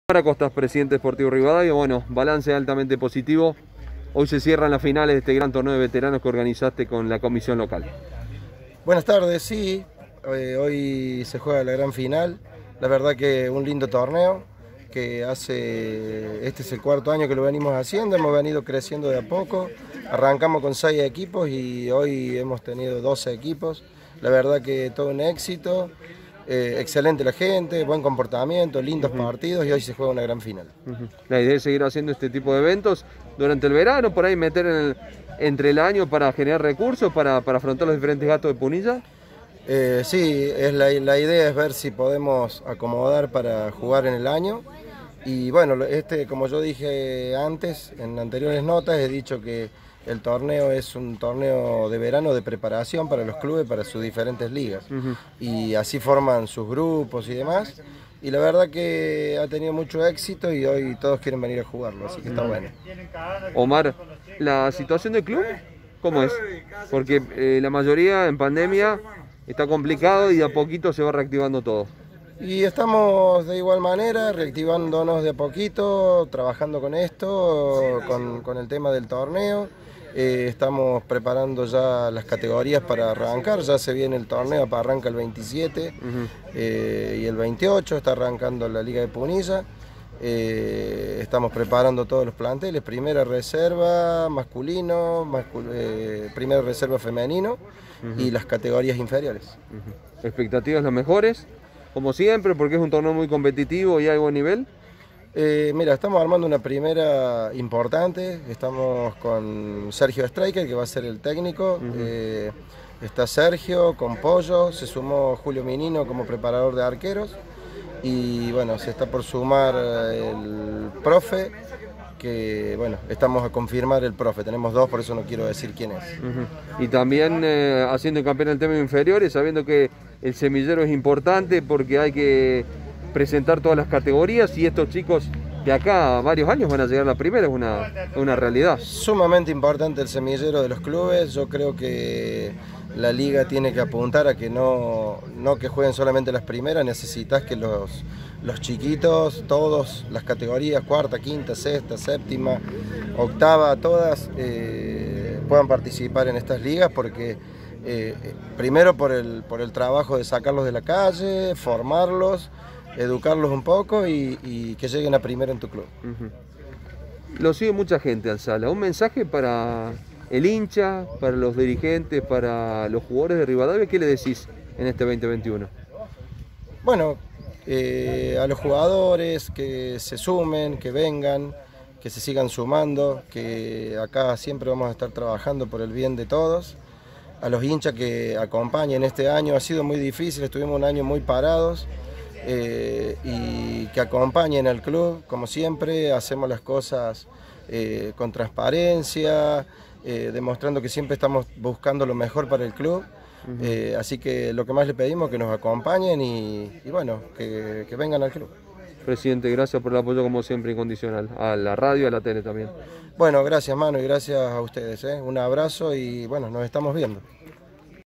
Para Costas, presidente Sportivo Rivadavia, bueno, balance altamente positivo. Hoy se cierran las finales de este gran torneo de veteranos que organizaste con la comisión local. Buenas tardes, sí, hoy se juega la gran final. La verdad que un lindo torneo, que este es el cuarto año que lo venimos haciendo, hemos venido creciendo de a poco. Arrancamos con 6 equipos y hoy hemos tenido 12 equipos. La verdad que todo un éxito. Excelente la gente, buen comportamiento, lindos partidos y hoy se juega una gran final. La idea es seguir haciendo este tipo de eventos durante el verano, por ahí meter entre el año para generar recursos, para afrontar los diferentes gastos de Punilla. Sí, la idea es ver si podemos acomodar para jugar en el año. Y bueno, como yo dije antes, en anteriores notas he dicho que el torneo es un torneo de verano de preparación para los clubes, para sus diferentes ligas. Y así forman sus grupos y demás. Y la verdad que ha tenido mucho éxito y hoy todos quieren venir a jugarlo, así que está bueno. Omar, ¿la situación del club cómo es? Porque la mayoría en pandemia está complicado y de a poquito se va reactivando todo. Y estamos de igual manera, reactivándonos de a poquito, trabajando con esto, con el tema del torneo. Estamos preparando ya las categorías para arrancar, ya se viene el torneo, arranca el 27 y el 28 está arrancando la Liga de Punilla. Estamos preparando todos los planteles, primera reserva masculino, primera reserva femenino y las categorías inferiores. ¿Expectativas las mejores? Como siempre, porque es un torneo muy competitivo y hay buen nivel. Mira, estamos armando una primera importante, estamos con Sergio Striker, que va a ser el técnico, está Sergio con Pollo, se sumó Julio Minino como preparador de arqueros y bueno, se está por sumar el profe, que bueno, estamos a confirmar el profe, tenemos 2, por eso no quiero decir quién es. Y también haciendo campeón en el tema inferiores, sabiendo que el semillero es importante porque hay que presentar todas las categorías y estos chicos de acá a varios años van a llegar a la primera, es una realidad. Sumamente importante el semillero de los clubes, yo creo que la liga tiene que apuntar a que no que jueguen solamente las primeras, necesitas que los chiquitos, todas las categorías, cuarta, quinta, sexta, séptima, octava, todas puedan participar en estas ligas porque primero por el trabajo de sacarlos de la calle, formarlos, educarlos un poco y que lleguen a primero en tu club. Lo sigue mucha gente al Sala. Un mensaje para el hincha, para los dirigentes, para los jugadores de Rivadavia, ¿qué le decís en este 2021? Bueno, a los jugadores que se sumen, que vengan, que se sigan sumando, que acá siempre vamos a estar trabajando por el bien de todos. A los hinchas que acompañen este año, ha sido muy difícil, estuvimos un año muy parados. Y que acompañen al club, como siempre, hacemos las cosas con transparencia, demostrando que siempre estamos buscando lo mejor para el club. Así que lo que más le pedimos es que nos acompañen y bueno, que vengan al club. Presidente, gracias por el apoyo como siempre incondicional, a la radio y a la tele también. Bueno, gracias Manu y gracias a ustedes. Un abrazo y bueno, nos estamos viendo.